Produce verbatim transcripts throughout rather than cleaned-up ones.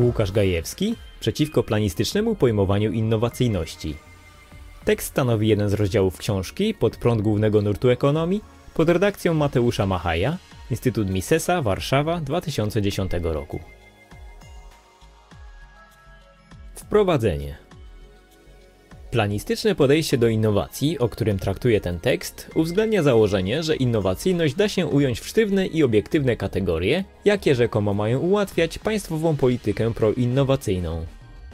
Łukasz Gajewski przeciwko planistycznemu pojmowaniu innowacyjności. Tekst stanowi jeden z rozdziałów książki Pod prąd głównego nurtu ekonomii pod redakcją Mateusza Machaja, Instytut Misesa, Warszawa, dwa tysiące dziesiątego roku. Wprowadzenie. Planistyczne podejście do innowacji, o którym traktuje ten tekst, uwzględnia założenie, że innowacyjność da się ująć w sztywne i obiektywne kategorie, jakie rzekomo mają ułatwiać państwową politykę proinnowacyjną.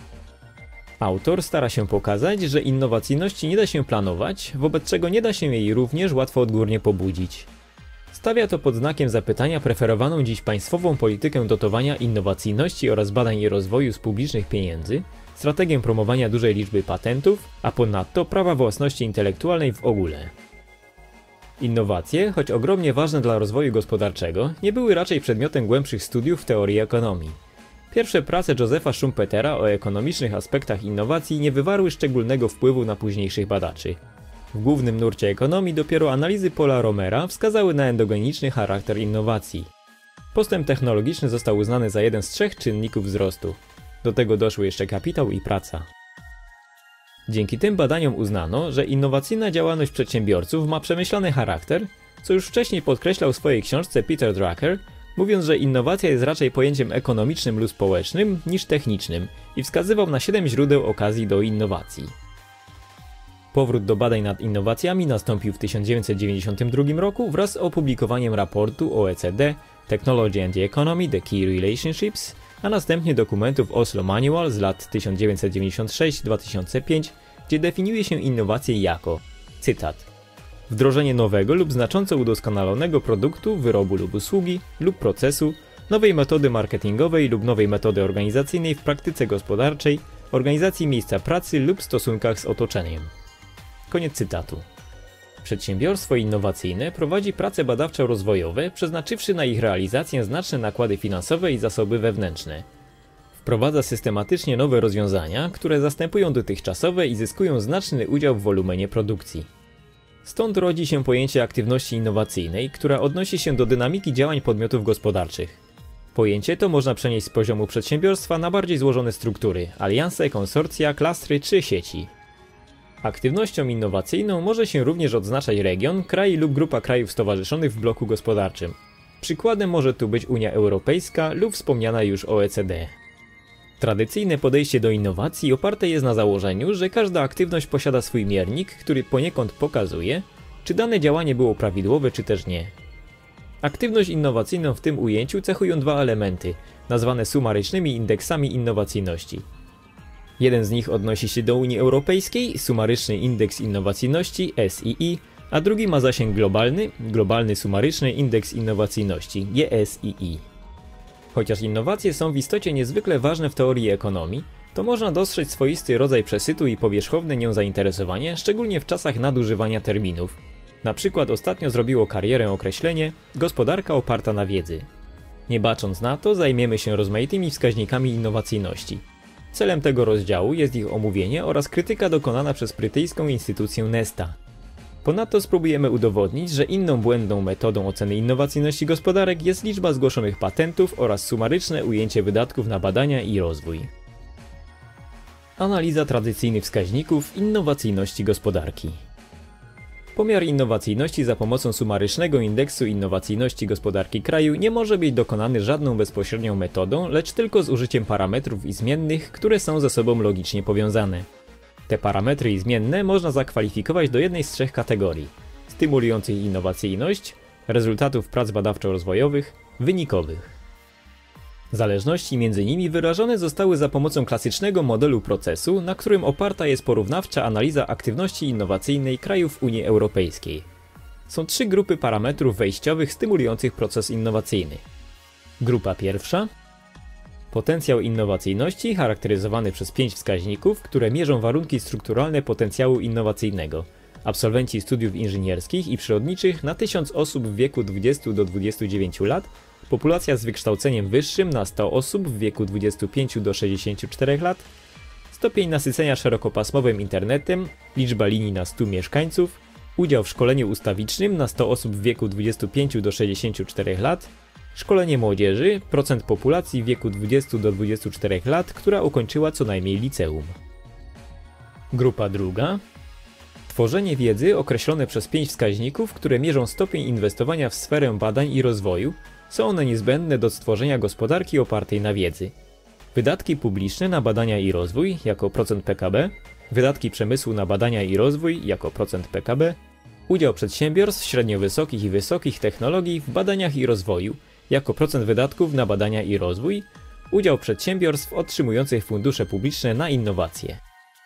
Autor stara się pokazać, że innowacyjności nie da się planować, wobec czego nie da się jej również łatwo odgórnie pobudzić. Stawia to pod znakiem zapytania preferowaną dziś państwową politykę dotowania innowacyjności oraz badań i rozwoju z publicznych pieniędzy, strategię promowania dużej liczby patentów, a ponadto prawa własności intelektualnej w ogóle. Innowacje, choć ogromnie ważne dla rozwoju gospodarczego, nie były raczej przedmiotem głębszych studiów w teorii ekonomii. Pierwsze prace Josepha Schumpetera o ekonomicznych aspektach innowacji nie wywarły szczególnego wpływu na późniejszych badaczy. W głównym nurcie ekonomii dopiero analizy Paula Romera wskazały na endogeniczny charakter innowacji. Postęp technologiczny został uznany za jeden z trzech czynników wzrostu. Do tego doszły jeszcze kapitał i praca. Dzięki tym badaniom uznano, że innowacyjna działalność przedsiębiorców ma przemyślany charakter, co już wcześniej podkreślał w swojej książce Peter Drucker, mówiąc, że innowacja jest raczej pojęciem ekonomicznym lub społecznym niż technicznym i wskazywał na siedem źródeł okazji do innowacji. Powrót do badań nad innowacjami nastąpił w tysiąc dziewięćset dziewięćdziesiątym drugim roku wraz z opublikowaniem raportu O E C D Technology and the Economy – The Key Relationships, a następnie dokumentów Oslo Manual z lat tysiąc dziewięćset dziewięćdziesiąt sześć do dwa tysiące piątego, gdzie definiuje się innowacje jako, cytat, wdrożenie nowego lub znacząco udoskonalonego produktu, wyrobu lub usługi lub procesu, nowej metody marketingowej lub nowej metody organizacyjnej w praktyce gospodarczej, organizacji miejsca pracy lub stosunkach z otoczeniem. Koniec cytatu. Przedsiębiorstwo innowacyjne prowadzi prace badawczo-rozwojowe, przeznaczywszy na ich realizację znaczne nakłady finansowe i zasoby wewnętrzne. Wprowadza systematycznie nowe rozwiązania, które zastępują dotychczasowe i zyskują znaczny udział w wolumenie produkcji. Stąd rodzi się pojęcie aktywności innowacyjnej, która odnosi się do dynamiki działań podmiotów gospodarczych. Pojęcie to można przenieść z poziomu przedsiębiorstwa na bardziej złożone struktury, alianse, konsorcja, klastry czy sieci. Aktywnością innowacyjną może się również odznaczać region, kraj lub grupa krajów stowarzyszonych w bloku gospodarczym. Przykładem może tu być Unia Europejska lub wspomniana już O E C D. Tradycyjne podejście do innowacji oparte jest na założeniu, że każda aktywność posiada swój miernik, który poniekąd pokazuje, czy dane działanie było prawidłowe czy też nie. Aktywność innowacyjną w tym ujęciu cechują dwa elementy, nazwane sumarycznymi indeksami innowacyjności. Jeden z nich odnosi się do Unii Europejskiej, sumaryczny indeks innowacyjności S I I, a drugi ma zasięg globalny, globalny sumaryczny indeks innowacyjności G S I I. Chociaż innowacje są w istocie niezwykle ważne w teorii ekonomii, to można dostrzec swoisty rodzaj przesytu i powierzchowne nią zainteresowanie, szczególnie w czasach nadużywania terminów. Na przykład ostatnio zrobiło karierę określenie gospodarka oparta na wiedzy. Nie bacząc na to, zajmiemy się rozmaitymi wskaźnikami innowacyjności. Celem tego rozdziału jest ich omówienie oraz krytyka dokonana przez brytyjską instytucję Nesta. Ponadto spróbujemy udowodnić, że inną błędną metodą oceny innowacyjności gospodarek jest liczba zgłoszonych patentów oraz sumaryczne ujęcie wydatków na badania i rozwój. Analiza tradycyjnych wskaźników innowacyjności gospodarki. Pomiar innowacyjności za pomocą sumarycznego indeksu innowacyjności gospodarki kraju nie może być dokonany żadną bezpośrednią metodą, lecz tylko z użyciem parametrów i zmiennych, które są ze sobą logicznie powiązane. Te parametry i zmienne można zakwalifikować do jednej z trzech kategorii: stymulujących innowacyjność, rezultatów prac badawczo-rozwojowych, wynikowych. Zależności między nimi wyrażone zostały za pomocą klasycznego modelu procesu, na którym oparta jest porównawcza analiza aktywności innowacyjnej krajów Unii Europejskiej. Są trzy grupy parametrów wejściowych stymulujących proces innowacyjny. Grupa pierwsza. Potencjał innowacyjności charakteryzowany przez pięć wskaźników, które mierzą warunki strukturalne potencjału innowacyjnego. Absolwenci studiów inżynierskich i przyrodniczych na tysiąc osób w wieku dwudziestu do dwudziestu dziewięciu lat, populacja z wykształceniem wyższym na sto osób w wieku dwudziestu pięciu do sześćdziesięciu czterech lat, stopień nasycenia szerokopasmowym internetem, liczba linii na stu mieszkańców, udział w szkoleniu ustawicznym na sto osób w wieku dwudziestu pięciu do sześćdziesięciu czterech lat, szkolenie młodzieży, procent populacji w wieku dwudziestu do dwudziestu czterech lat, która ukończyła co najmniej liceum. Grupa druga. Tworzenie wiedzy określone przez pięć wskaźników, które mierzą stopień inwestowania w sferę badań i rozwoju. Są one niezbędne do stworzenia gospodarki opartej na wiedzy. Wydatki publiczne na badania i rozwój jako procent P K B, wydatki przemysłu na badania i rozwój jako procent P K B, udział przedsiębiorstw średnio wysokich i wysokich technologii w badaniach i rozwoju jako procent wydatków na badania i rozwój, udział przedsiębiorstw otrzymujących fundusze publiczne na innowacje.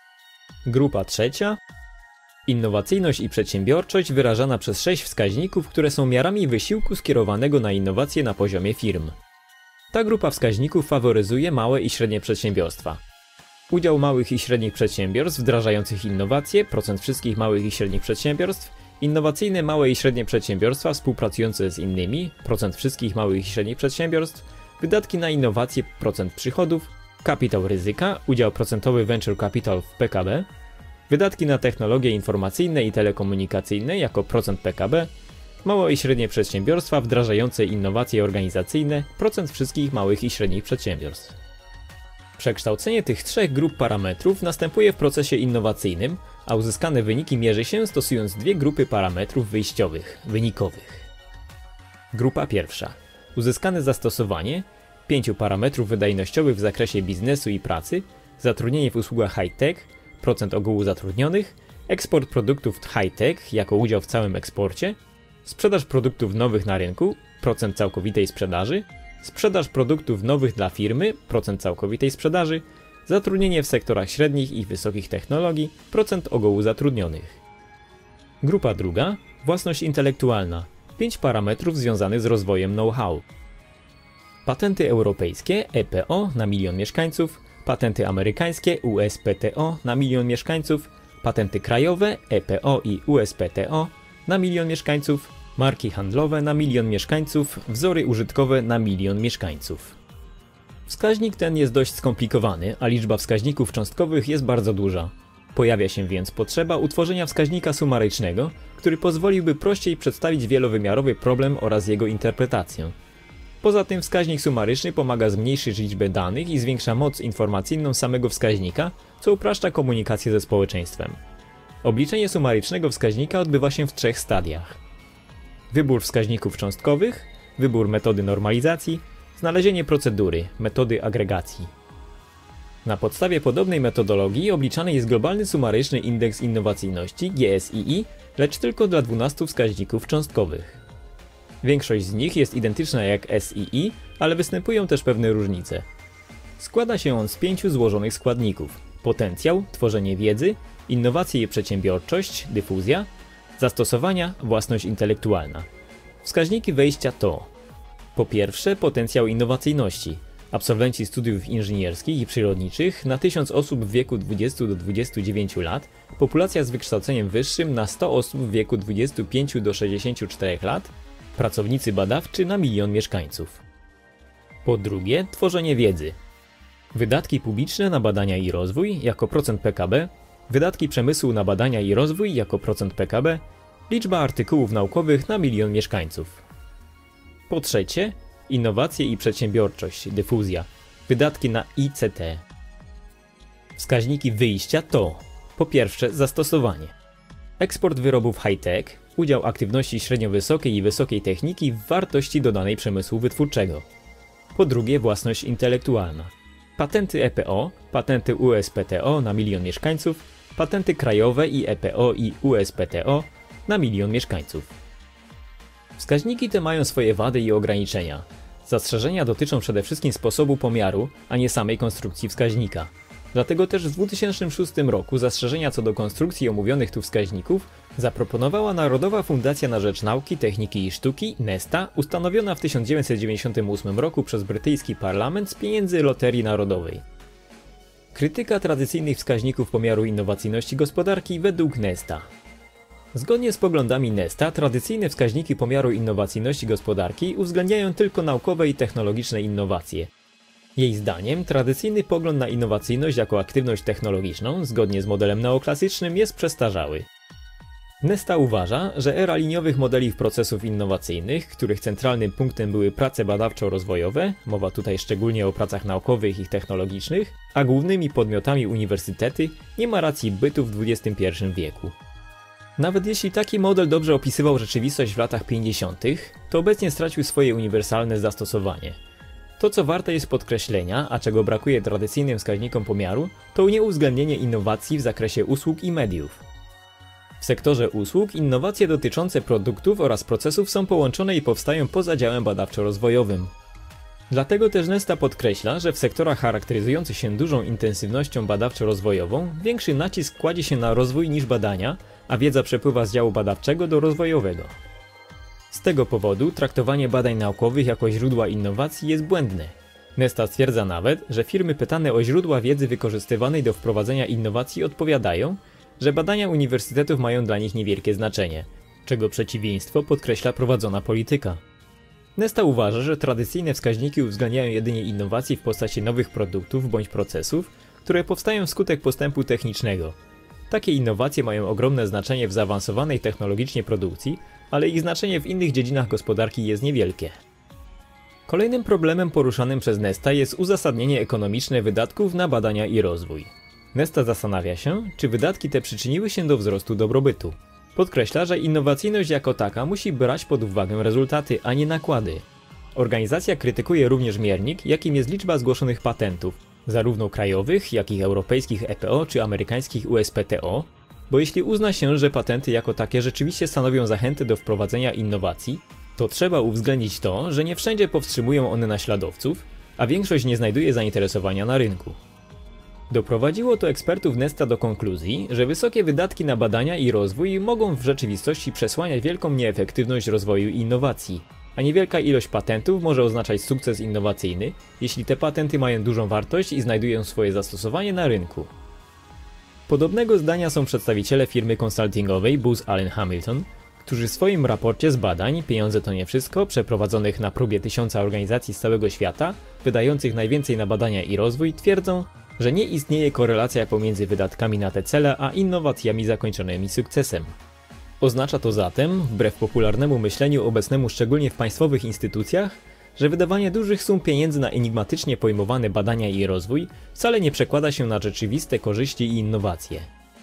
Grupa trzecia. Innowacyjność i przedsiębiorczość wyrażana przez sześć wskaźników, które są miarami wysiłku skierowanego na innowacje na poziomie firm. Ta grupa wskaźników faworyzuje małe i średnie przedsiębiorstwa. Udział małych i średnich przedsiębiorstw wdrażających innowacje, procent wszystkich małych i średnich przedsiębiorstw, innowacyjne małe i średnie przedsiębiorstwa współpracujące z innymi, procent wszystkich małych i średnich przedsiębiorstw, wydatki na innowacje, procent przychodów, kapitał ryzyka, udział procentowy venture capital w P K B, wydatki na technologie informacyjne i telekomunikacyjne jako procent P K B, małe i średnie przedsiębiorstwa wdrażające innowacje organizacyjne, procent wszystkich małych i średnich przedsiębiorstw. Przekształcenie tych trzech grup parametrów następuje w procesie innowacyjnym, a uzyskane wyniki mierzy się stosując dwie grupy parametrów wyjściowych, wynikowych. Grupa pierwsza. Uzyskane zastosowanie pięciu parametrów wydajnościowych w zakresie biznesu i pracy, zatrudnienie w usługach high-tech, procent ogółu zatrudnionych, eksport produktów high-tech jako udział w całym eksporcie, sprzedaż produktów nowych na rynku, procent całkowitej sprzedaży, sprzedaż produktów nowych dla firmy, procent całkowitej sprzedaży, zatrudnienie w sektorach średnich i wysokich technologii, procent ogółu zatrudnionych. Grupa druga. Własność intelektualna. pięć parametrów związanych z rozwojem know-how. Patenty europejskie E P O na milion mieszkańców, patenty amerykańskie U S P T O na milion mieszkańców, patenty krajowe E P O i U S P T O na milion mieszkańców, marki handlowe na milion mieszkańców, wzory użytkowe na milion mieszkańców. Wskaźnik ten jest dość skomplikowany, a liczba wskaźników cząstkowych jest bardzo duża. Pojawia się więc potrzeba utworzenia wskaźnika sumarycznego, który pozwoliłby prościej przedstawić wielowymiarowy problem oraz jego interpretację. Poza tym wskaźnik sumaryczny pomaga zmniejszyć liczbę danych i zwiększa moc informacyjną samego wskaźnika, co upraszcza komunikację ze społeczeństwem. Obliczenie sumarycznego wskaźnika odbywa się w trzech stadiach. Wybór wskaźników cząstkowych, wybór metody normalizacji, znalezienie procedury, metody agregacji. Na podstawie podobnej metodologii obliczany jest globalny sumaryczny indeks innowacyjności G S I I, lecz tylko dla dwunastu wskaźników cząstkowych. Większość z nich jest identyczna jak S I I, ale występują też pewne różnice. Składa się on z pięciu złożonych składników: potencjał, tworzenie wiedzy, innowacje i przedsiębiorczość, dyfuzja, zastosowania, własność intelektualna. Wskaźniki wejścia to: po pierwsze, potencjał innowacyjności. Absolwenci studiów inżynierskich i przyrodniczych na tysiąc osób w wieku dwudziestu do dwudziestu dziewięciu lat, populacja z wykształceniem wyższym na sto osób w wieku dwudziestu pięciu do sześćdziesięciu czterech lat, pracownicy badawczy na milion mieszkańców. Po drugie, tworzenie wiedzy. Wydatki publiczne na badania i rozwój jako procent P K B, wydatki przemysłu na badania i rozwój jako procent P K B, liczba artykułów naukowych na milion mieszkańców. Po trzecie, innowacje i przedsiębiorczość, dyfuzja, wydatki na I C T. Wskaźniki wyjścia to: po pierwsze, zastosowanie. Eksport wyrobów high-tech, udział aktywności średnio wysokiej i wysokiej techniki w wartości dodanej przemysłu wytwórczego. Po drugie, własność intelektualna. Patenty E P O, patenty U S P T O na milion mieszkańców, patenty krajowe i E P O i U S P T O na milion mieszkańców. Wskaźniki te mają swoje wady i ograniczenia. Zastrzeżenia dotyczą przede wszystkim sposobu pomiaru, a nie samej konstrukcji wskaźnika. Dlatego też w dwa tysiące szóstym roku zastrzeżenia co do konstrukcji omówionych tu wskaźników zaproponowała Narodowa Fundacja na Rzecz Nauki, Techniki i Sztuki, NESTA, ustanowiona w tysiąc dziewięćset dziewięćdziesiątym ósmym roku przez brytyjski parlament z pieniędzy Loterii Narodowej. Krytyka tradycyjnych wskaźników pomiaru innowacyjności gospodarki według NESTA. Zgodnie z poglądami NESTA, tradycyjne wskaźniki pomiaru innowacyjności gospodarki uwzględniają tylko naukowe i technologiczne innowacje. Jej zdaniem, tradycyjny pogląd na innowacyjność jako aktywność technologiczną, zgodnie z modelem neoklasycznym, jest przestarzały. Nesta uważa, że era liniowych modeli procesów innowacyjnych, których centralnym punktem były prace badawczo-rozwojowe, mowa tutaj szczególnie o pracach naukowych i technologicznych, a głównymi podmiotami uniwersytety, nie ma racji bytu w dwudziestym pierwszym wieku. Nawet jeśli taki model dobrze opisywał rzeczywistość w latach pięćdziesiątych, to obecnie stracił swoje uniwersalne zastosowanie. To, co warte jest podkreślenia, a czego brakuje tradycyjnym wskaźnikom pomiaru, to nieuwzględnienie innowacji w zakresie usług i mediów. W sektorze usług innowacje dotyczące produktów oraz procesów są połączone i powstają poza działem badawczo-rozwojowym. Dlatego też Nesta podkreśla, że w sektorach charakteryzujących się dużą intensywnością badawczo-rozwojową większy nacisk kładzie się na rozwój niż badania, a wiedza przepływa z działu badawczego do rozwojowego. Z tego powodu traktowanie badań naukowych jako źródła innowacji jest błędne. Nesta stwierdza nawet, że firmy pytane o źródła wiedzy wykorzystywanej do wprowadzenia innowacji odpowiadają, że badania uniwersytetów mają dla nich niewielkie znaczenie, czego przeciwieństwo podkreśla prowadzona polityka. Nesta uważa, że tradycyjne wskaźniki uwzględniają jedynie innowacje w postaci nowych produktów bądź procesów, które powstają wskutek postępu technicznego. Takie innowacje mają ogromne znaczenie w zaawansowanej technologicznie produkcji, ale ich znaczenie w innych dziedzinach gospodarki jest niewielkie. Kolejnym problemem poruszanym przez Nesta jest uzasadnienie ekonomiczne wydatków na badania i rozwój. Nesta zastanawia się, czy wydatki te przyczyniły się do wzrostu dobrobytu. Podkreśla, że innowacyjność jako taka musi brać pod uwagę rezultaty, a nie nakłady. Organizacja krytykuje również miernik, jakim jest liczba zgłoszonych patentów, zarówno krajowych, jak i europejskich E P O czy amerykańskich U S P T O, bo jeśli uzna się, że patenty jako takie rzeczywiście stanowią zachętę do wprowadzenia innowacji, to trzeba uwzględnić to, że nie wszędzie powstrzymują one naśladowców, a większość nie znajduje zainteresowania na rynku. Doprowadziło to ekspertów Nesta do konkluzji, że wysokie wydatki na badania i rozwój mogą w rzeczywistości przesłaniać wielką nieefektywność rozwoju i innowacji, a niewielka ilość patentów może oznaczać sukces innowacyjny, jeśli te patenty mają dużą wartość i znajdują swoje zastosowanie na rynku. Podobnego zdania są przedstawiciele firmy konsultingowej Booz Allen Hamilton, którzy w swoim raporcie z badań Pieniądze to nie wszystko, przeprowadzonych na próbie tysiąca organizacji z całego świata, wydających najwięcej na badania i rozwój, twierdzą, że nie istnieje korelacja pomiędzy wydatkami na te cele a innowacjami zakończonymi sukcesem. Oznacza to zatem, wbrew popularnemu myśleniu obecnemu szczególnie w państwowych instytucjach, że wydawanie dużych sum pieniędzy na enigmatycznie pojmowane badania i rozwój wcale nie przekłada się na rzeczywiste korzyści i innowacje.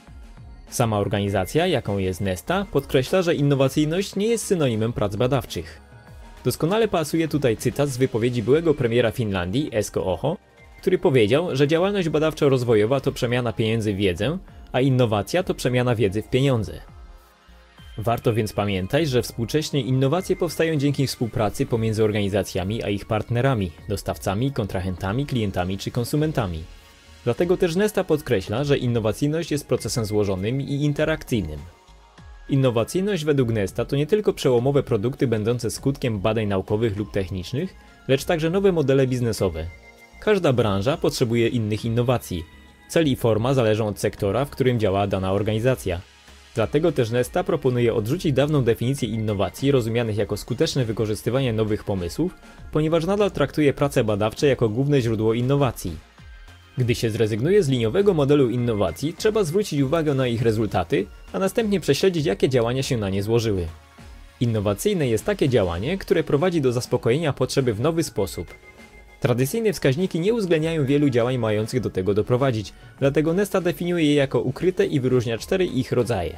Sama organizacja, jaką jest Nesta, podkreśla, że innowacyjność nie jest synonimem prac badawczych. Doskonale pasuje tutaj cytat z wypowiedzi byłego premiera Finlandii, Esko Aho, który powiedział, że działalność badawczo-rozwojowa to przemiana pieniędzy w wiedzę, a innowacja to przemiana wiedzy w pieniądze. Warto więc pamiętać, że współcześnie innowacje powstają dzięki współpracy pomiędzy organizacjami a ich partnerami, dostawcami, kontrahentami, klientami czy konsumentami. Dlatego też Nesta podkreśla, że innowacyjność jest procesem złożonym i interakcyjnym. Innowacyjność według Nesta to nie tylko przełomowe produkty będące skutkiem badań naukowych lub technicznych, lecz także nowe modele biznesowe. Każda branża potrzebuje innych innowacji. Cel i forma zależą od sektora, w którym działa dana organizacja. Dlatego też Nesta proponuje odrzucić dawną definicję innowacji rozumianych jako skuteczne wykorzystywanie nowych pomysłów, ponieważ nadal traktuje prace badawcze jako główne źródło innowacji. Gdy się zrezygnuje z liniowego modelu innowacji, trzeba zwrócić uwagę na ich rezultaty, a następnie prześledzić, jakie działania się na nie złożyły. Innowacyjne jest takie działanie, które prowadzi do zaspokojenia potrzeby w nowy sposób. Tradycyjne wskaźniki nie uwzględniają wielu działań mających do tego doprowadzić, dlatego Nesta definiuje je jako ukryte i wyróżnia cztery ich rodzaje.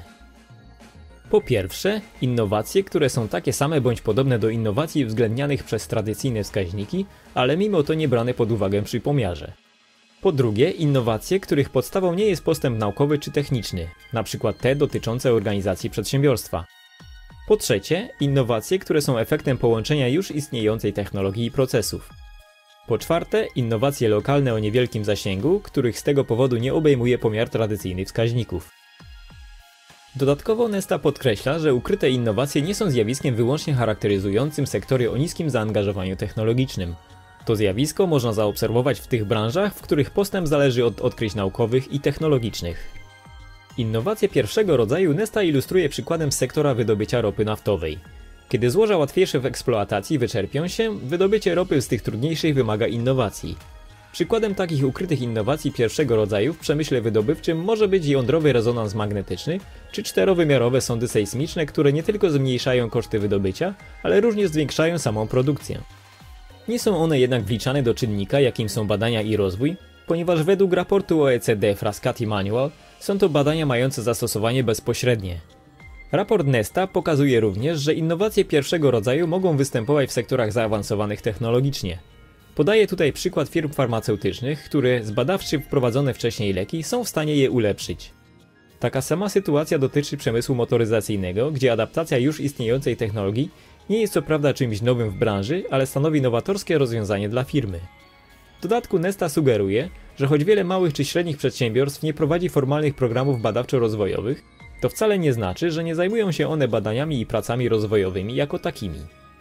Po pierwsze, innowacje, które są takie same bądź podobne do innowacji uwzględnianych przez tradycyjne wskaźniki, ale mimo to nie brane pod uwagę przy pomiarze. Po drugie, innowacje, których podstawą nie jest postęp naukowy czy techniczny, np. te dotyczące organizacji przedsiębiorstwa. Po trzecie, innowacje, które są efektem połączenia już istniejącej technologii i procesów. Po czwarte, innowacje lokalne o niewielkim zasięgu, których z tego powodu nie obejmuje pomiar tradycyjnych wskaźników. Dodatkowo Nesta podkreśla, że ukryte innowacje nie są zjawiskiem wyłącznie charakteryzującym sektory o niskim zaangażowaniu technologicznym. To zjawisko można zaobserwować w tych branżach, w których postęp zależy od odkryć naukowych i technologicznych. Innowacje pierwszego rodzaju Nesta ilustruje przykładem z sektora wydobycia ropy naftowej. Kiedy złoża łatwiejsze w eksploatacji wyczerpią się, wydobycie ropy z tych trudniejszych wymaga innowacji. Przykładem takich ukrytych innowacji pierwszego rodzaju w przemyśle wydobywczym może być jądrowy rezonans magnetyczny czy czterowymiarowe sądy sejsmiczne, które nie tylko zmniejszają koszty wydobycia, ale również zwiększają samą produkcję. Nie są one jednak wliczane do czynnika, jakim są badania i rozwój, ponieważ według raportu O E C D Frascati Manual są to badania mające zastosowanie bezpośrednie. Raport Nesta pokazuje również, że innowacje pierwszego rodzaju mogą występować w sektorach zaawansowanych technologicznie. Podaje tutaj przykład firm farmaceutycznych, które zbadawszy wprowadzone wcześniej leki są w stanie je ulepszyć. Taka sama sytuacja dotyczy przemysłu motoryzacyjnego, gdzie adaptacja już istniejącej technologii nie jest co prawda czymś nowym w branży, ale stanowi nowatorskie rozwiązanie dla firmy. W dodatku Nesta sugeruje, że choć wiele małych czy średnich przedsiębiorstw nie prowadzi formalnych programów badawczo-rozwojowych, to wcale nie znaczy, że nie zajmują się one badaniami i pracami rozwojowymi jako takimi.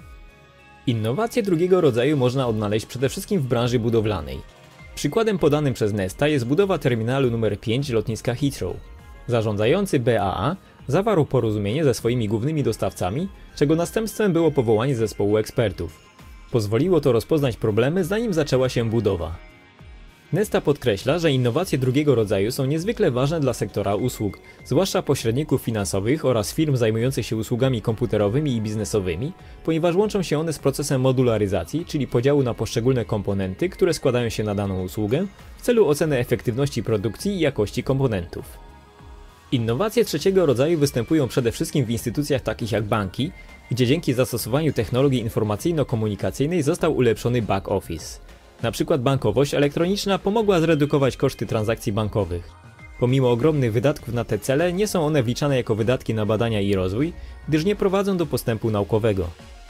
Innowacje drugiego rodzaju można odnaleźć przede wszystkim w branży budowlanej. Przykładem podanym przez Nesta jest budowa terminalu numer pięć lotniska Heathrow. Zarządzający B A A zawarł porozumienie ze swoimi głównymi dostawcami, czego następstwem było powołanie zespołu ekspertów. Pozwoliło to rozpoznać problemy, zanim zaczęła się budowa. Nesta podkreśla, że innowacje drugiego rodzaju są niezwykle ważne dla sektora usług, zwłaszcza pośredników finansowych oraz firm zajmujących się usługami komputerowymi i biznesowymi, ponieważ łączą się one z procesem modularyzacji, czyli podziału na poszczególne komponenty, które składają się na daną usługę, w celu oceny efektywności produkcji i jakości komponentów. Innowacje trzeciego rodzaju występują przede wszystkim w instytucjach takich jak banki, gdzie dzięki zastosowaniu technologii informacyjno-komunikacyjnej został ulepszony back office. Na przykład bankowość elektroniczna pomogła zredukować koszty transakcji bankowych. Pomimo ogromnych wydatków na te cele, nie są one wliczane jako wydatki na badania i rozwój, gdyż nie prowadzą do postępu naukowego.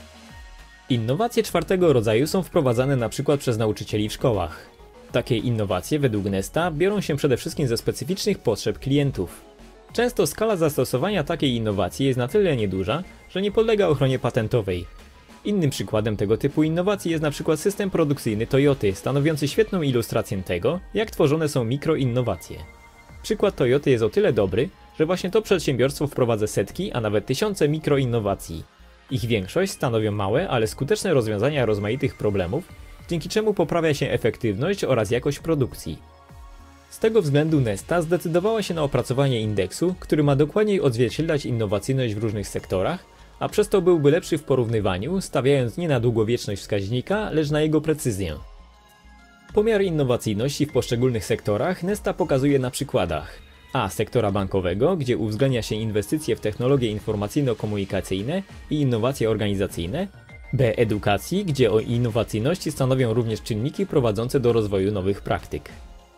Innowacje czwartego rodzaju są wprowadzane na przykład przez nauczycieli w szkołach. Takie innowacje, według Nesta, biorą się przede wszystkim ze specyficznych potrzeb klientów. Często skala zastosowania takiej innowacji jest na tyle nieduża, że nie podlega ochronie patentowej. Innym przykładem tego typu innowacji jest na przykład system produkcyjny Toyoty, stanowiący świetną ilustrację tego, jak tworzone są mikroinnowacje. Przykład Toyoty jest o tyle dobry, że właśnie to przedsiębiorstwo wprowadza setki, a nawet tysiące mikroinnowacji. Ich większość stanowią małe, ale skuteczne rozwiązania rozmaitych problemów, dzięki czemu poprawia się efektywność oraz jakość produkcji. Z tego względu Nesta zdecydowała się na opracowanie indeksu, który ma dokładniej odzwierciedlać innowacyjność w różnych sektorach, a przez to byłby lepszy w porównywaniu, stawiając nie na długowieczność wskaźnika, lecz na jego precyzję. Pomiar innowacyjności w poszczególnych sektorach Nesta pokazuje na przykładach A. Sektora bankowego, gdzie uwzględnia się inwestycje w technologie informacyjno-komunikacyjne i innowacje organizacyjne, B. Edukacji, gdzie o innowacyjności stanowią również czynniki prowadzące do rozwoju nowych praktyk.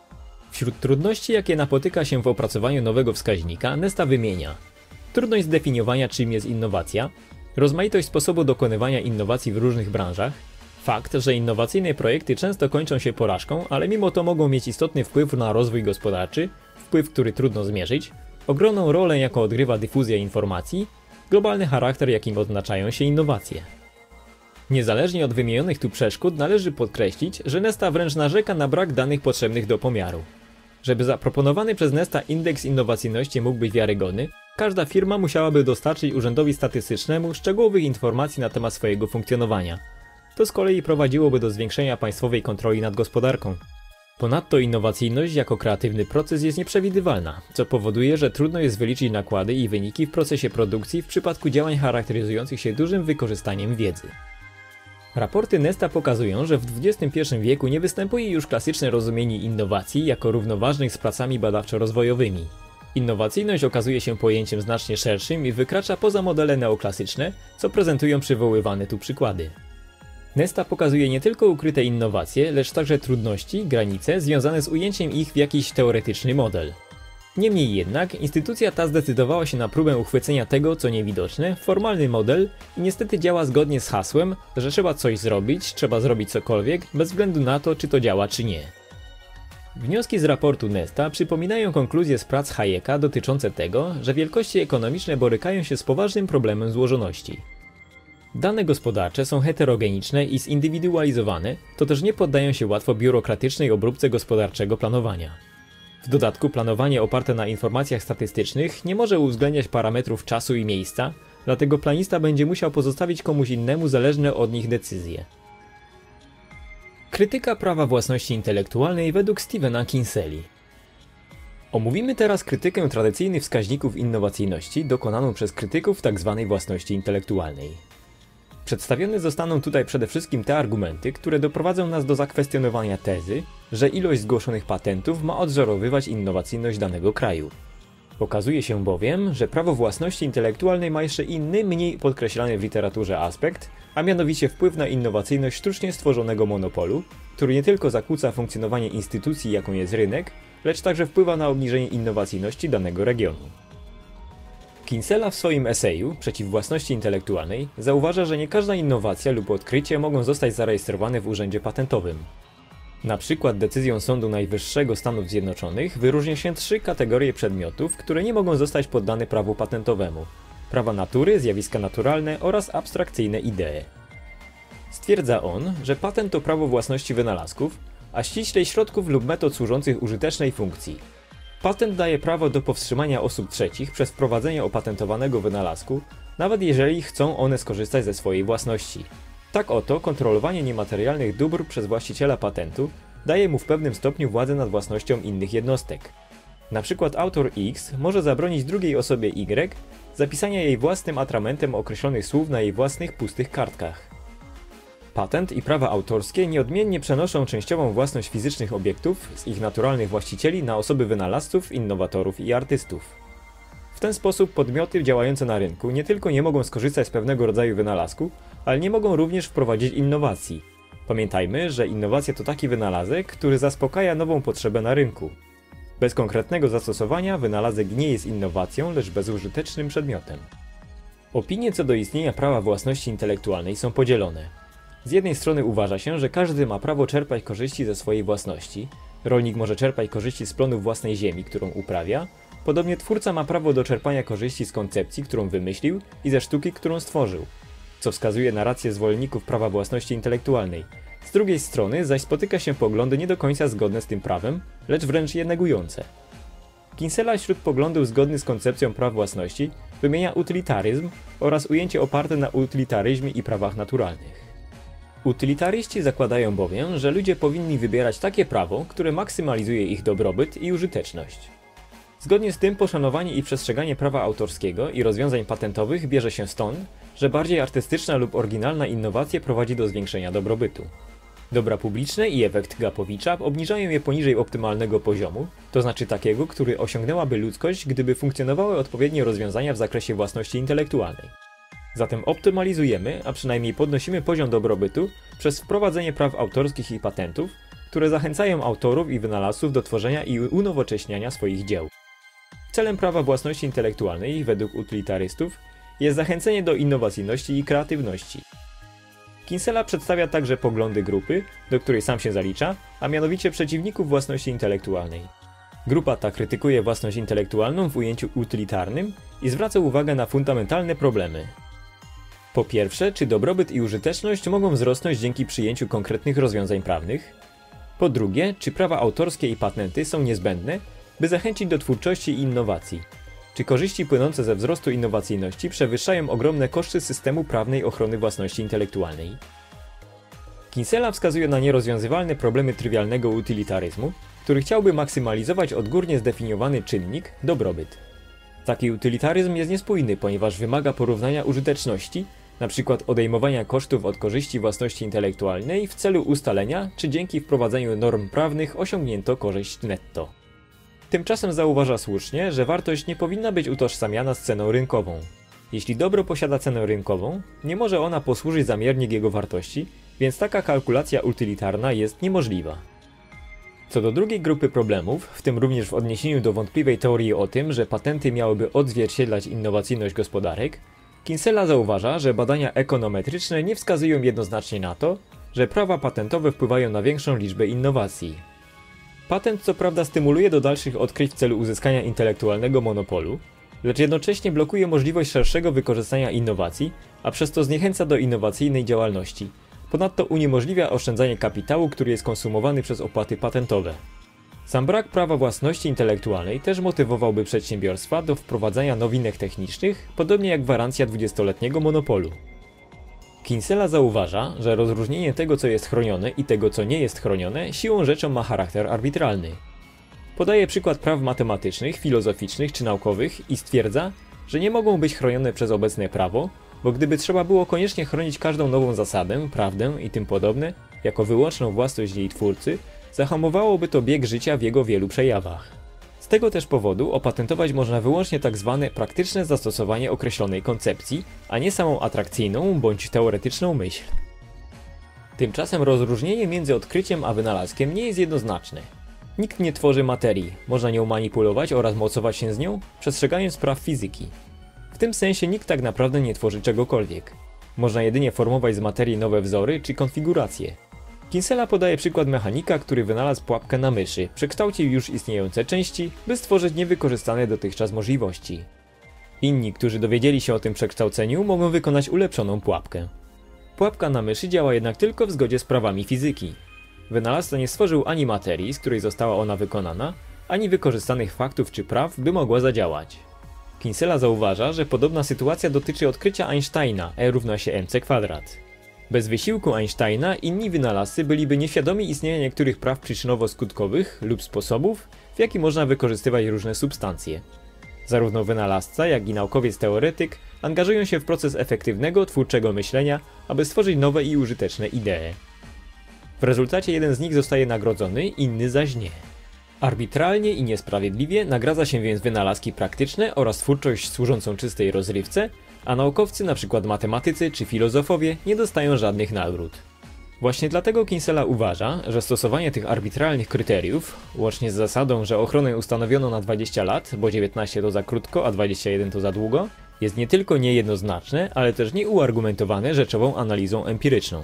Wśród trudności, jakie napotyka się w opracowaniu nowego wskaźnika, Nesta wymienia trudność zdefiniowania, czym jest innowacja, rozmaitość sposobu dokonywania innowacji w różnych branżach, fakt, że innowacyjne projekty często kończą się porażką, ale mimo to mogą mieć istotny wpływ na rozwój gospodarczy, wpływ, który trudno zmierzyć, ogromną rolę, jaką odgrywa dyfuzja informacji, globalny charakter, jakim odznaczają się innowacje. Niezależnie od wymienionych tu przeszkód należy podkreślić, że Nesta wręcz narzeka na brak danych potrzebnych do pomiaru. Żeby zaproponowany przez Nesta indeks innowacyjności mógł być wiarygodny, każda firma musiałaby dostarczyć Urzędowi Statystycznemu szczegółowych informacji na temat swojego funkcjonowania. To z kolei prowadziłoby do zwiększenia państwowej kontroli nad gospodarką. Ponadto innowacyjność jako kreatywny proces jest nieprzewidywalna, co powoduje, że trudno jest wyliczyć nakłady i wyniki w procesie produkcji w przypadku działań charakteryzujących się dużym wykorzystaniem wiedzy. Raporty Nesta pokazują, że w dwudziestym pierwszym wieku nie występuje już klasyczne rozumienie innowacji jako równoważnych z pracami badawczo-rozwojowymi. Innowacyjność okazuje się pojęciem znacznie szerszym i wykracza poza modele neoklasyczne, co prezentują przywoływane tu przykłady. Nesta pokazuje nie tylko ukryte innowacje, lecz także trudności, granice związane z ujęciem ich w jakiś teoretyczny model. Niemniej jednak, instytucja ta zdecydowała się na próbę uchwycenia tego, co niewidoczne, w formalny model i niestety działa zgodnie z hasłem, że trzeba coś zrobić, trzeba zrobić cokolwiek, bez względu na to, czy to działa, czy nie. Wnioski z raportu Nesta przypominają konkluzje z prac Hayeka dotyczące tego, że wielkości ekonomiczne borykają się z poważnym problemem złożoności. Dane gospodarcze są heterogeniczne i zindywidualizowane, to też nie poddają się łatwo biurokratycznej obróbce gospodarczego planowania. W dodatku planowanie oparte na informacjach statystycznych nie może uwzględniać parametrów czasu i miejsca, dlatego planista będzie musiał pozostawić komuś innemu zależne od nich decyzje. Krytyka prawa własności intelektualnej według Stephena Kinseli. Omówimy teraz krytykę tradycyjnych wskaźników innowacyjności dokonaną przez krytyków tzw. własności intelektualnej. Przedstawione zostaną tutaj przede wszystkim te argumenty, które doprowadzą nas do zakwestionowania tezy, że ilość zgłoszonych patentów ma odwzorowywać innowacyjność danego kraju. Okazuje się bowiem, że prawo własności intelektualnej ma jeszcze inny, mniej podkreślany w literaturze aspekt, a mianowicie wpływ na innowacyjność sztucznie stworzonego monopolu, który nie tylko zakłóca funkcjonowanie instytucji, jaką jest rynek, lecz także wpływa na obniżenie innowacyjności danego regionu. Kinsella w swoim eseju Przeciw własności intelektualnej zauważa, że nie każda innowacja lub odkrycie mogą zostać zarejestrowane w urzędzie patentowym. Na przykład decyzją Sądu Najwyższego Stanów Zjednoczonych wyróżnia się trzy kategorie przedmiotów, które nie mogą zostać poddane prawu patentowemu: prawa natury, zjawiska naturalne oraz abstrakcyjne idee. Stwierdza on, że patent to prawo własności wynalazków, a ściślej środków lub metod służących użytecznej funkcji. Patent daje prawo do powstrzymania osób trzecich przez wprowadzenie opatentowanego wynalazku, nawet jeżeli chcą one skorzystać ze swojej własności. Tak oto kontrolowanie niematerialnych dóbr przez właściciela patentu daje mu w pewnym stopniu władzę nad własnością innych jednostek. Na przykład autor X może zabronić drugiej osobie Y zapisania jej własnym atramentem określonych słów na jej własnych pustych kartkach. Patent i prawa autorskie nieodmiennie przenoszą częściową własność fizycznych obiektów z ich naturalnych właścicieli na osoby wynalazców, innowatorów i artystów. W ten sposób podmioty działające na rynku nie tylko nie mogą skorzystać z pewnego rodzaju wynalazku, ale nie mogą również wprowadzić innowacji. Pamiętajmy, że innowacja to taki wynalazek, który zaspokaja nową potrzebę na rynku. Bez konkretnego zastosowania wynalazek nie jest innowacją, lecz bezużytecznym przedmiotem. Opinie co do istnienia prawa własności intelektualnej są podzielone. Z jednej strony uważa się, że każdy ma prawo czerpać korzyści ze swojej własności, rolnik może czerpać korzyści z plonów własnej ziemi, którą uprawia, podobnie twórca ma prawo do czerpania korzyści z koncepcji, którą wymyślił i ze sztuki, którą stworzył, co wskazuje na rację zwolenników prawa własności intelektualnej. Z drugiej strony zaś spotyka się poglądy nie do końca zgodne z tym prawem, lecz wręcz je negujące. Kinsella wśród poglądów zgodnych z koncepcją praw własności wymienia utylitaryzm oraz ujęcie oparte na utylitaryzmie i prawach naturalnych. Utylitaryści zakładają bowiem, że ludzie powinni wybierać takie prawo, które maksymalizuje ich dobrobyt i użyteczność. Zgodnie z tym poszanowanie i przestrzeganie prawa autorskiego i rozwiązań patentowych bierze się stąd, że bardziej artystyczna lub oryginalna innowacja prowadzi do zwiększenia dobrobytu. Dobra publiczne i efekt Gapowicza obniżają je poniżej optymalnego poziomu, to znaczy takiego, który osiągnęłaby ludzkość, gdyby funkcjonowały odpowiednie rozwiązania w zakresie własności intelektualnej. Zatem optymalizujemy, a przynajmniej podnosimy poziom dobrobytu przez wprowadzenie praw autorskich i patentów, które zachęcają autorów i wynalazców do tworzenia i unowocześniania swoich dzieł. Celem prawa własności intelektualnej, według utylitarystów, jest zachęcenie do innowacyjności i kreatywności. Kinsella przedstawia także poglądy grupy, do której sam się zalicza, a mianowicie przeciwników własności intelektualnej. Grupa ta krytykuje własność intelektualną w ujęciu utylitarnym i zwraca uwagę na fundamentalne problemy. Po pierwsze, czy dobrobyt i użyteczność mogą wzrosnąć dzięki przyjęciu konkretnych rozwiązań prawnych? Po drugie, czy prawa autorskie i patenty są niezbędne, by zachęcić do twórczości i innowacji? Czy korzyści płynące ze wzrostu innowacyjności przewyższają ogromne koszty systemu prawnej ochrony własności intelektualnej? Kinsella wskazuje na nierozwiązywalne problemy trywialnego utylitaryzmu, który chciałby maksymalizować odgórnie zdefiniowany czynnik – dobrobyt. Taki utylitaryzm jest niespójny, ponieważ wymaga porównania użyteczności, np. odejmowania kosztów od korzyści własności intelektualnej w celu ustalenia, czy dzięki wprowadzeniu norm prawnych osiągnięto korzyść netto. Tymczasem zauważa słusznie, że wartość nie powinna być utożsamiana z ceną rynkową. Jeśli dobro posiada cenę rynkową, nie może ona posłużyć za miernik jego wartości, więc taka kalkulacja utylitarna jest niemożliwa. Co do drugiej grupy problemów, w tym również w odniesieniu do wątpliwej teorii o tym, że patenty miałyby odzwierciedlać innowacyjność gospodarek, Kinsella zauważa, że badania ekonometryczne nie wskazują jednoznacznie na to, że prawa patentowe wpływają na większą liczbę innowacji. Patent co prawda stymuluje do dalszych odkryć w celu uzyskania intelektualnego monopolu, lecz jednocześnie blokuje możliwość szerszego wykorzystania innowacji, a przez to zniechęca do innowacyjnej działalności. Ponadto uniemożliwia oszczędzanie kapitału, który jest konsumowany przez opłaty patentowe. Sam brak prawa własności intelektualnej też motywowałby przedsiębiorstwa do wprowadzania nowinek technicznych, podobnie jak gwarancja dwudziestoletniego monopolu. Kinsella zauważa, że rozróżnienie tego, co jest chronione i tego, co nie jest chronione, siłą rzeczą ma charakter arbitralny. Podaje przykład praw matematycznych, filozoficznych czy naukowych i stwierdza, że nie mogą być chronione przez obecne prawo, bo gdyby trzeba było koniecznie chronić każdą nową zasadę, prawdę i tym podobne, jako wyłączną własność jej twórcy, zahamowałoby to bieg życia w jego wielu przejawach. Z tego też powodu opatentować można wyłącznie tak zwane praktyczne zastosowanie określonej koncepcji, a nie samą atrakcyjną bądź teoretyczną myśl. Tymczasem rozróżnienie między odkryciem a wynalazkiem nie jest jednoznaczne. Nikt nie tworzy materii, można nią manipulować oraz mocować się z nią, przestrzegając praw fizyki. W tym sensie nikt tak naprawdę nie tworzy czegokolwiek. Można jedynie formować z materii nowe wzory czy konfiguracje. Kinsella podaje przykład mechanika, który wynalazł pułapkę na myszy, przekształcił już istniejące części, by stworzyć niewykorzystane dotychczas możliwości. Inni, którzy dowiedzieli się o tym przekształceniu, mogą wykonać ulepszoną pułapkę. Pułapka na myszy działa jednak tylko w zgodzie z prawami fizyki. Wynalazca nie stworzył ani materii, z której została ona wykonana, ani wykorzystanych faktów czy praw, by mogła zadziałać. Kinsella zauważa, że podobna sytuacja dotyczy odkrycia Einsteina, E równa się mc kwadrat. Bez wysiłku Einsteina inni wynalazcy byliby nieświadomi istnienia niektórych praw przyczynowo-skutkowych lub sposobów, w jaki można wykorzystywać różne substancje. Zarówno wynalazca, jak i naukowiec-teoretyk angażują się w proces efektywnego, twórczego myślenia, aby stworzyć nowe i użyteczne idee. W rezultacie jeden z nich zostaje nagrodzony, inny zaś nie. Arbitralnie i niesprawiedliwie nagradza się więc wynalazki praktyczne oraz twórczość służącą czystej rozrywce, a naukowcy, np. matematycy czy filozofowie, nie dostają żadnych nagród. Właśnie dlatego Kinsella uważa, że stosowanie tych arbitralnych kryteriów, łącznie z zasadą, że ochronę ustanowiono na dwadzieścia lat, bo dziewiętnaście to za krótko, a dwadzieścia jeden to za długo, jest nie tylko niejednoznaczne, ale też nieuargumentowane rzeczową analizą empiryczną.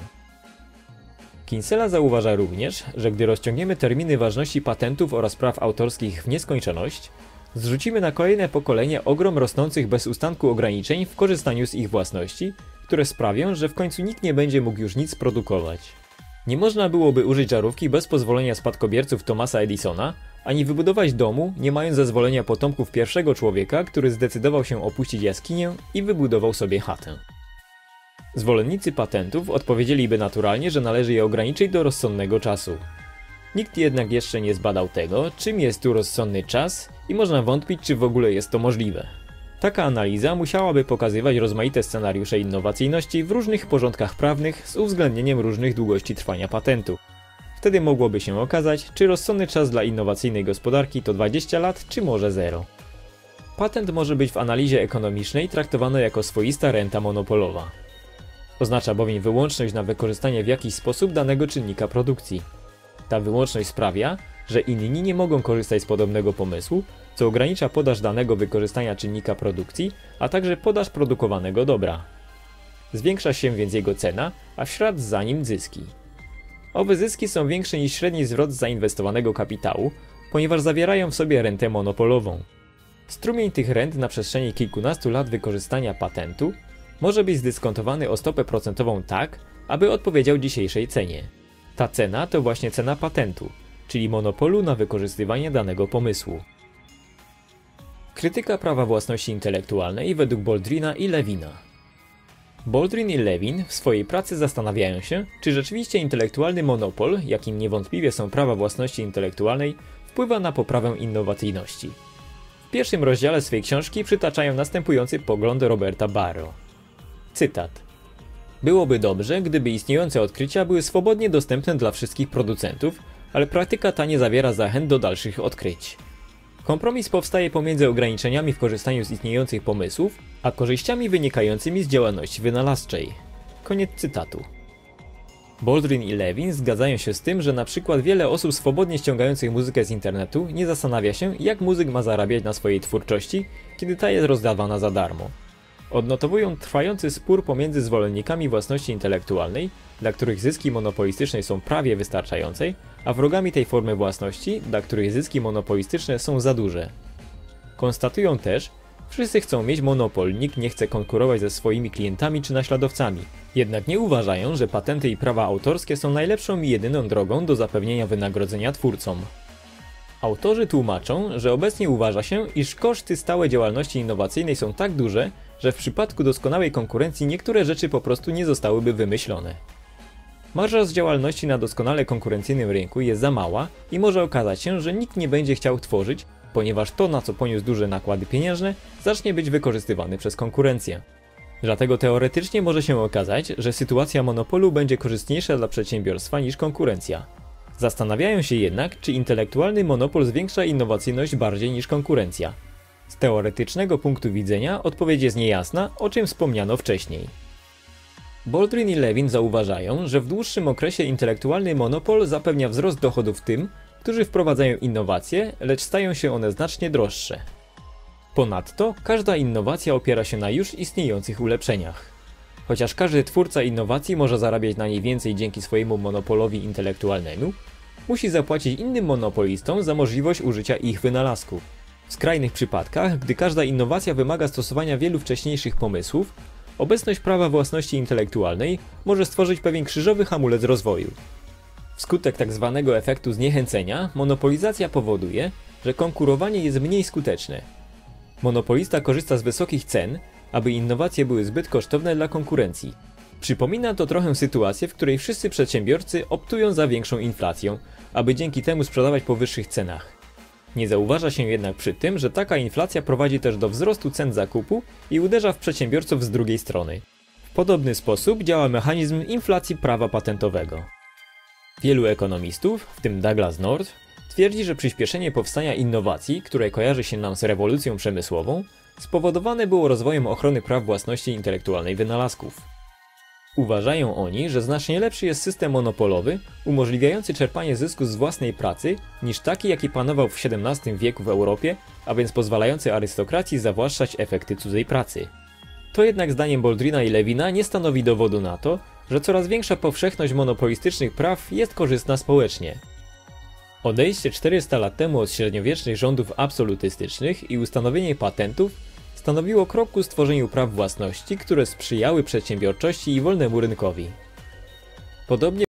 Kinsella zauważa również, że gdy rozciągniemy terminy ważności patentów oraz praw autorskich w nieskończoność, zrzucimy na kolejne pokolenie ogrom rosnących bez ustanku ograniczeń w korzystaniu z ich własności, które sprawią, że w końcu nikt nie będzie mógł już nic produkować. Nie można byłoby użyć żarówki bez pozwolenia spadkobierców Thomasa Edisona, ani wybudować domu, nie mając zezwolenia potomków pierwszego człowieka, który zdecydował się opuścić jaskinię i wybudował sobie chatę. Zwolennicy patentów odpowiedzieliby naturalnie, że należy je ograniczyć do rozsądnego czasu. Nikt jednak jeszcze nie zbadał tego, czym jest tu rozsądny czas i można wątpić, czy w ogóle jest to możliwe. Taka analiza musiałaby pokazywać rozmaite scenariusze innowacyjności w różnych porządkach prawnych z uwzględnieniem różnych długości trwania patentu. Wtedy mogłoby się okazać, czy rozsądny czas dla innowacyjnej gospodarki to dwadzieścia lat, czy może zero. Patent może być w analizie ekonomicznej traktowany jako swoista renta monopolowa. Oznacza bowiem wyłączność na wykorzystanie w jakiś sposób danego czynnika produkcji. Ta wyłączność sprawia, że inni nie mogą korzystać z podobnego pomysłu, co ogranicza podaż danego wykorzystania czynnika produkcji, a także podaż produkowanego dobra. Zwiększa się więc jego cena, a w ślad za nim zyski. Owe zyski są większe niż średni zwrot z zainwestowanego kapitału, ponieważ zawierają w sobie rentę monopolową. Strumień tych rent na przestrzeni kilkunastu lat wykorzystania patentu może być zdyskontowany o stopę procentową tak, aby odpowiedział dzisiejszej cenie. Ta cena to właśnie cena patentu, czyli monopolu na wykorzystywanie danego pomysłu. Krytyka prawa własności intelektualnej według Baldwina i Levina. Baldwin i Levin w swojej pracy zastanawiają się, czy rzeczywiście intelektualny monopol, jakim niewątpliwie są prawa własności intelektualnej, wpływa na poprawę innowacyjności. W pierwszym rozdziale swej książki przytaczają następujący pogląd Roberta Barrow. Cytat. Byłoby dobrze, gdyby istniejące odkrycia były swobodnie dostępne dla wszystkich producentów, ale praktyka ta nie zawiera zachęt do dalszych odkryć. Kompromis powstaje pomiędzy ograniczeniami w korzystaniu z istniejących pomysłów, a korzyściami wynikającymi z działalności wynalazczej. Koniec cytatu. Baldwin i Levin zgadzają się z tym, że na przykład wiele osób swobodnie ściągających muzykę z internetu nie zastanawia się, jak muzyk ma zarabiać na swojej twórczości, kiedy ta jest rozdawana za darmo. Odnotowują trwający spór pomiędzy zwolennikami własności intelektualnej, dla których zyski monopolistyczne są prawie wystarczające, a wrogami tej formy własności, dla których zyski monopolistyczne są za duże. Konstatują też, wszyscy chcą mieć monopol, nikt nie chce konkurować ze swoimi klientami czy naśladowcami, jednak nie uważają, że patenty i prawa autorskie są najlepszą i jedyną drogą do zapewnienia wynagrodzenia twórcom. Autorzy tłumaczą, że obecnie uważa się, iż koszty stałe działalności innowacyjnej są tak duże, że w przypadku doskonałej konkurencji niektóre rzeczy po prostu nie zostałyby wymyślone. Marża z działalności na doskonale konkurencyjnym rynku jest za mała i może okazać się, że nikt nie będzie chciał tworzyć, ponieważ to, na co poniósł duże nakłady pieniężne, zacznie być wykorzystywane przez konkurencję. Dlatego teoretycznie może się okazać, że sytuacja monopolu będzie korzystniejsza dla przedsiębiorstwa niż konkurencja. Zastanawiają się jednak, czy intelektualny monopol zwiększa innowacyjność bardziej niż konkurencja. Z teoretycznego punktu widzenia odpowiedź jest niejasna, o czym wspomniano wcześniej. Baldwin i Levin zauważają, że w dłuższym okresie intelektualny monopol zapewnia wzrost dochodów tym, którzy wprowadzają innowacje, lecz stają się one znacznie droższe. Ponadto każda innowacja opiera się na już istniejących ulepszeniach. Chociaż każdy twórca innowacji może zarabiać na niej więcej dzięki swojemu monopolowi intelektualnemu, musi zapłacić innym monopolistom za możliwość użycia ich wynalazków. W skrajnych przypadkach, gdy każda innowacja wymaga stosowania wielu wcześniejszych pomysłów, obecność prawa własności intelektualnej może stworzyć pewien krzyżowy hamulec rozwoju. Wskutek tzw. efektu zniechęcenia, monopolizacja powoduje, że konkurowanie jest mniej skuteczne. Monopolista korzysta z wysokich cen, aby innowacje były zbyt kosztowne dla konkurencji. Przypomina to trochę sytuację, w której wszyscy przedsiębiorcy optują za większą inflacją, aby dzięki temu sprzedawać po wyższych cenach. Nie zauważa się jednak przy tym, że taka inflacja prowadzi też do wzrostu cen zakupu i uderza w przedsiębiorców z drugiej strony. W podobny sposób działa mechanizm inflacji prawa patentowego. Wielu ekonomistów, w tym Douglas North, twierdzi, że przyspieszenie powstania innowacji, które kojarzy się nam z rewolucją przemysłową, spowodowane było rozwojem ochrony praw własności intelektualnej wynalazków. Uważają oni, że znacznie lepszy jest system monopolowy, umożliwiający czerpanie zysku z własnej pracy, niż taki, jaki panował w siedemnastym wieku w Europie, a więc pozwalający arystokracji zawłaszczać efekty cudzej pracy. To jednak zdaniem Baldwina i Levina nie stanowi dowodu na to, że coraz większa powszechność monopolistycznych praw jest korzystna społecznie. Odejście czterysta lat temu od średniowiecznych rządów absolutystycznych i ustanowienie patentów stanowiło krok ku stworzeniu praw własności, które sprzyjały przedsiębiorczości i wolnemu rynkowi. Podobnie